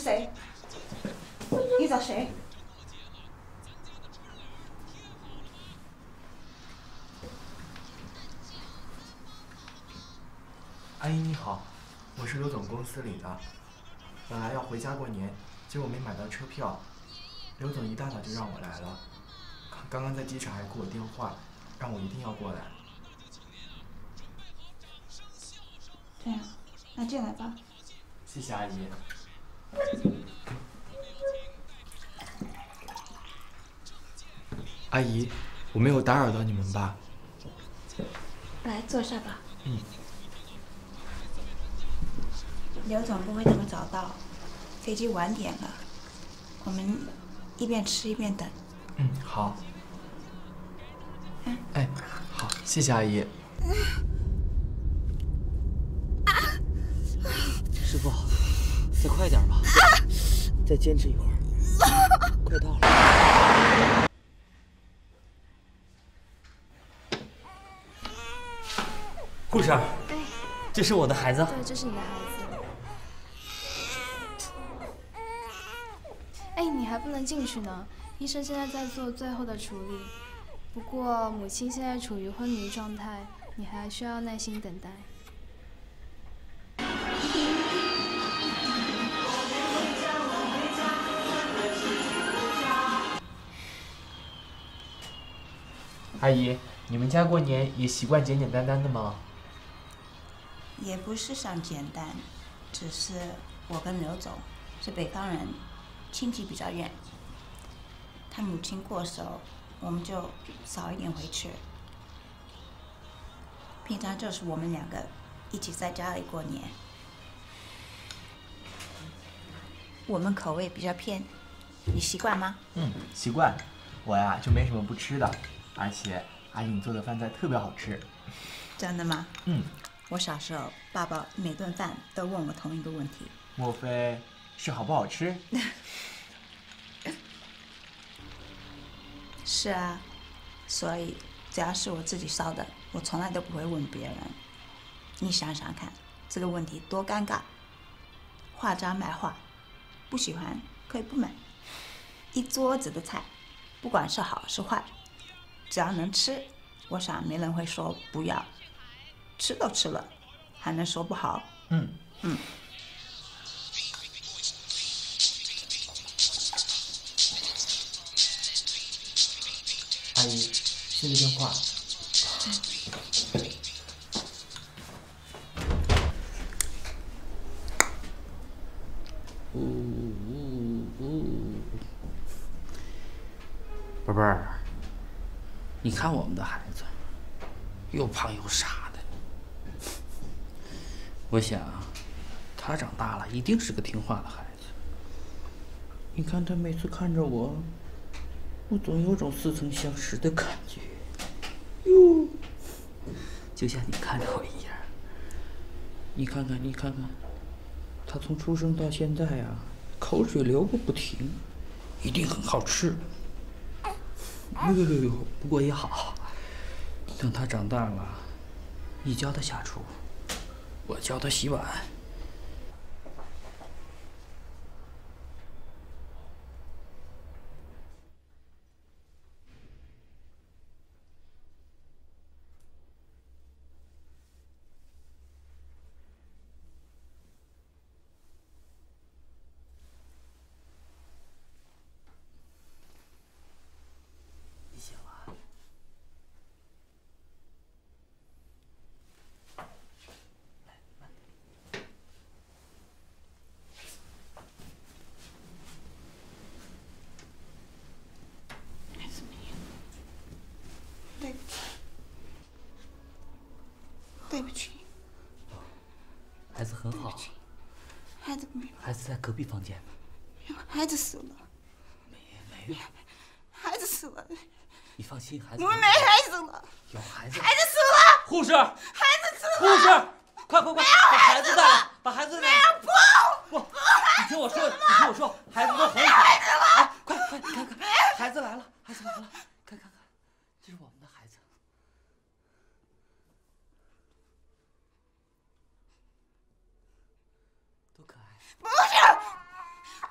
谁？你找谁？ 阿姨你好，我是刘总公司里的，本来要回家过年，结果没买到车票。刘总一大早就让我来了，刚刚在机场还给我电话，让我一定要过来。 这样，那进来吧。 谢谢阿姨。阿姨，我没有打扰到你们吧？ 来，坐下吧。 嗯。 刘总不会这么早到，飞机晚点了，我们一边吃一边等。 嗯，好。哎，好，谢谢阿姨。 师傅，再快点吧，再坚持一会儿，快到了。护士，这是我的孩子。 对，这是你的孩子。哎，你还不能进去呢，医生现在在做最后的处理。不过母亲现在处于昏迷状态，你还需要耐心等待。 阿姨，你们家过年也习惯简简单单的吗？ 也不是想简单，只是我跟刘总是北方人，亲戚比较远。他母亲过手，我们就早一点回去。平常就是我们两个一起在家里过年。我们口味比较偏，你习惯吗？ 嗯，习惯。我呀就没什么不吃的，而且阿姨你做的饭菜特别好吃。 真的吗？ 嗯。 我小时候，爸爸每顿饭都问我同一个问题。 莫非是好不好吃？ 是啊，所以只要是我自己烧的，我从来都不会问别人。你想想看，这个问题多尴尬。画家卖画，不喜欢可以不买。一桌子的菜，不管是好是坏，只要能吃，我想没人会说不要。吃都吃了，还能说不好？ 嗯。阿姨，接个电话。 宝贝儿，你看我们的孩子，又胖又傻的。我想，他长大了一定是个听话的孩子。你看他每次看着我，我总有种似曾相识的感觉。哟，就像你看着我一样。你看看，他从出生到现在啊，口水流个不停，一定很好吃。不过也好，等他长大了，你教他下厨，我教他洗碗。你醒了？来，慢点。 孩子没有，对不起，对不起。 孩子很好。 孩子没有。 孩子在隔壁房间呢。 孩子死了。 没有。 孩子死了。 你放心，孩子。 我们没孩子了。 有孩子。 孩子死了。 护士。 孩子死了。 护士，快！把孩子带来，把孩子带来。 没有，不， 你听我说，孩子都很好。 孩子了。 哎，快，你看看，孩子来了，看，这是我们的孩子。多可爱！ 不是，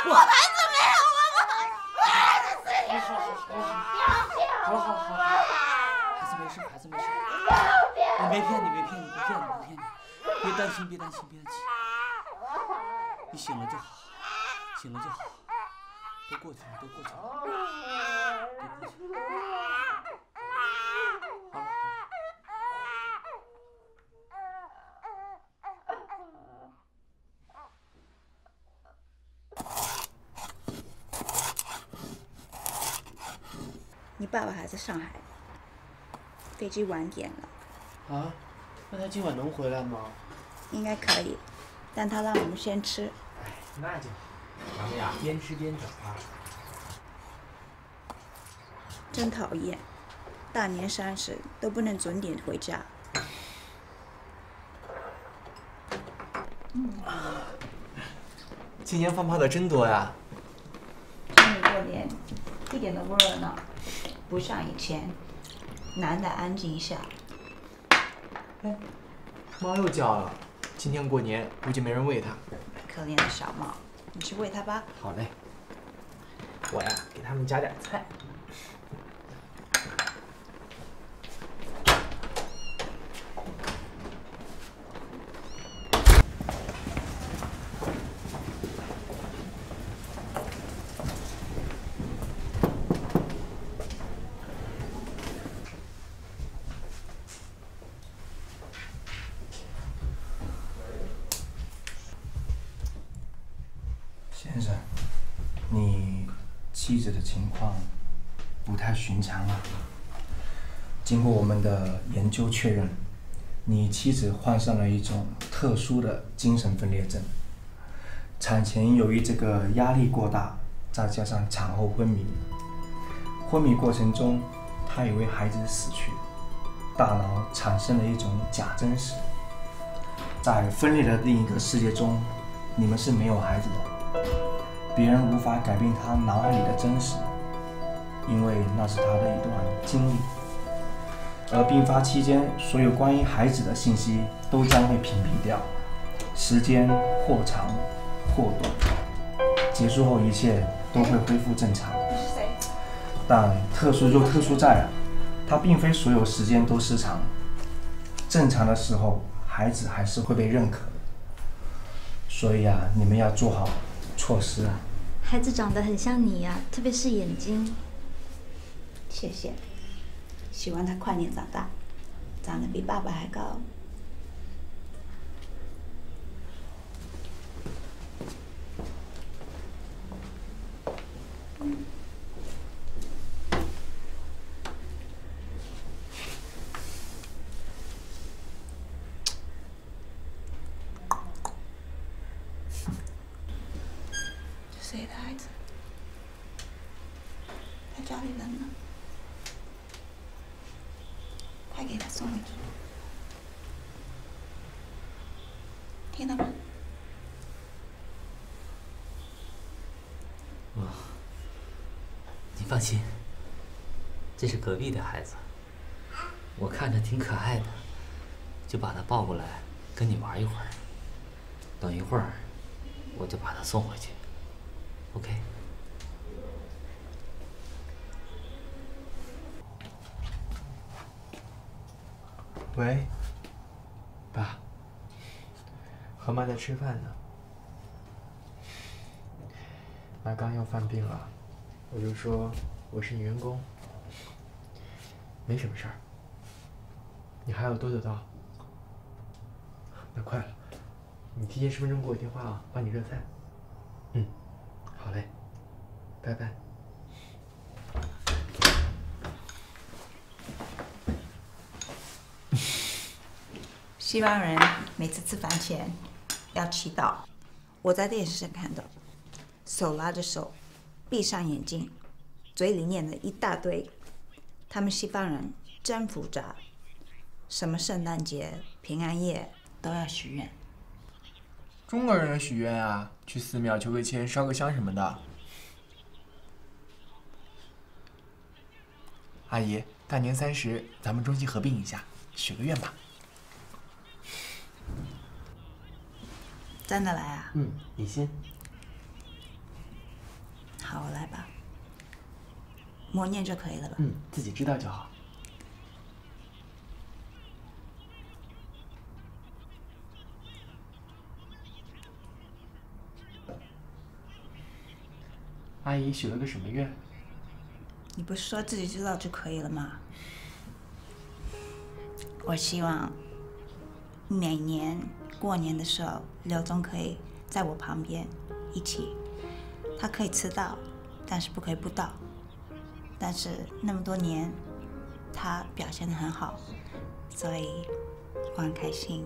我孩子没有，我孩子死定好，孩子没事，孩子没事。我没骗你，没骗你，不骗你，不骗你。别担心，别担心，别担心。你醒了就好，醒了就好，都过去了，都过去了，都过去了。好了好了。 你爸爸还在上海，飞机晚点了。 啊？那他今晚能回来吗？ 应该可以，但他让我们先吃。 哎，那就好，咱们呀边吃边整啊。 真讨厌，大年30都不能准点回家。 今年放炮的真多呀！ 今年过年一点都不热闹，不像以前，难得安静一下。 哎，猫又叫了，今天过年估计没人喂它。 可怜的小猫，你去喂它吧。 好嘞。我呀给他们加点菜。 先生，你妻子的情况不太寻常啊。经过我们的研究确认，你妻子患上了一种特殊的精神分裂症。产前由于这个压力过大，再加上产后昏迷，昏迷过程中，她以为孩子死去，大脑产生了一种假真实。在分裂的另一个世界中，你们是没有孩子的。别人无法改变他脑海里的真实，因为那是他的一段经历。而病发期间，所有关于孩子的信息都将会屏蔽掉，时间或长或短，结束后一切都会恢复正常。但特殊就特殊在啊，它并非所有时间都失常，正常的时候孩子还是会被认可的。所以啊，你们要做好措施啊。 孩子长得很像你呀，特别是眼睛。 谢谢，希望他快点长大，长得比爸爸还高。谁的孩子？他家里人呢？快给他送回去。听到吗？ 你放心，这是隔壁的孩子，我看着挺可爱的，就把他抱过来跟你玩一会儿。等一会儿，我就把他送回去。OK。 喂，爸，和妈在吃饭呢。妈刚要犯病了，我就说我是你员工，没什么事儿。你还要多得到。那快了，你提前10分钟给我电话啊，帮你热菜。好嘞，拜拜。 西方人每次吃饭前要祈祷，我在电视上看到，手拉着手，闭上眼睛，嘴里念了一大堆。他们西方人真复杂，什么圣诞节、平安夜都要许愿。 中国人许愿啊，去寺庙求个签、烧个香什么的。阿姨，大年30咱们中西合并一下，许个愿吧。 真的来啊？ 你先。 默念就可以了吧？ 嗯，自己知道就好。阿姨许了个什么愿？ 你不是说自己知道就可以了吗？我希望每年过年的时候，刘总可以在我旁边一起。他可以迟到，但是不可以不到。但是那么多年，他表现得很好，所以我很开心。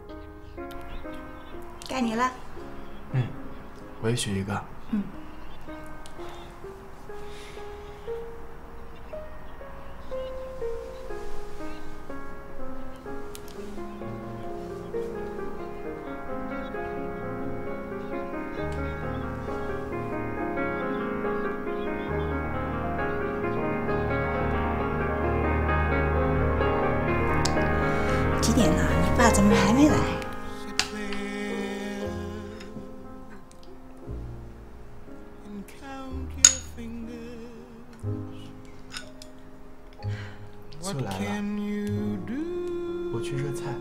该你了。 嗯，我也许一个。 嗯。几点了？你爸怎么还没来？ 就来了，我去热菜。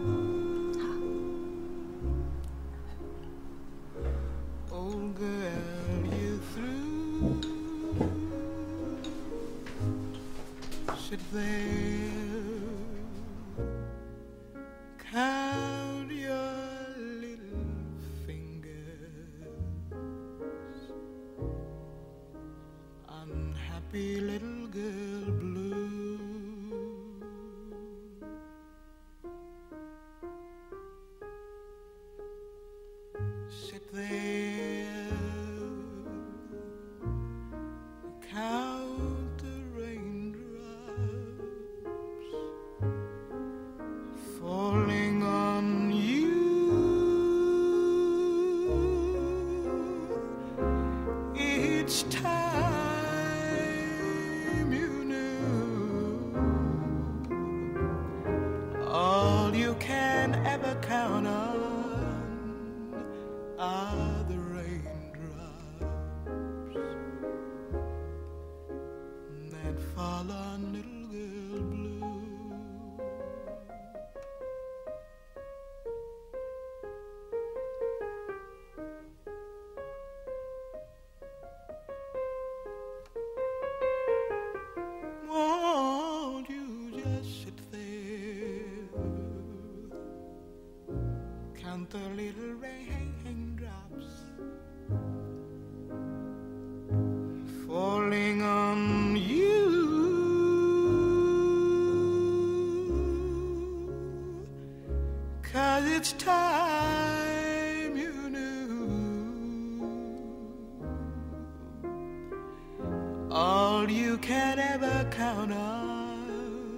The little raindrops falling on you, 'cause it's time you knew all you can ever count on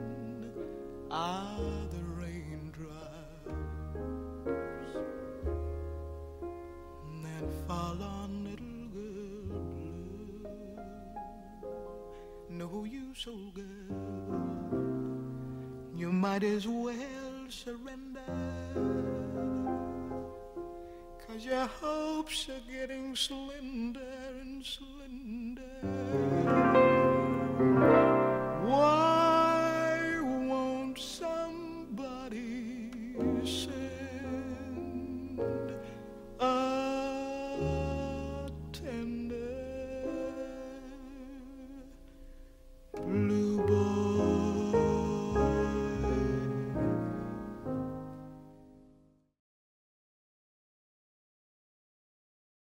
are the raindrops that fall on little girl blue. No, you soul girl, you might as well surrender, 'cause your hopes are getting slender and slender. Why won't somebody send a tender blue?